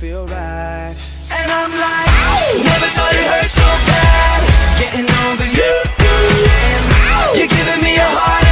feel right. And I'm like, never thought it hurt so bad, getting over you. And you're giving me a heart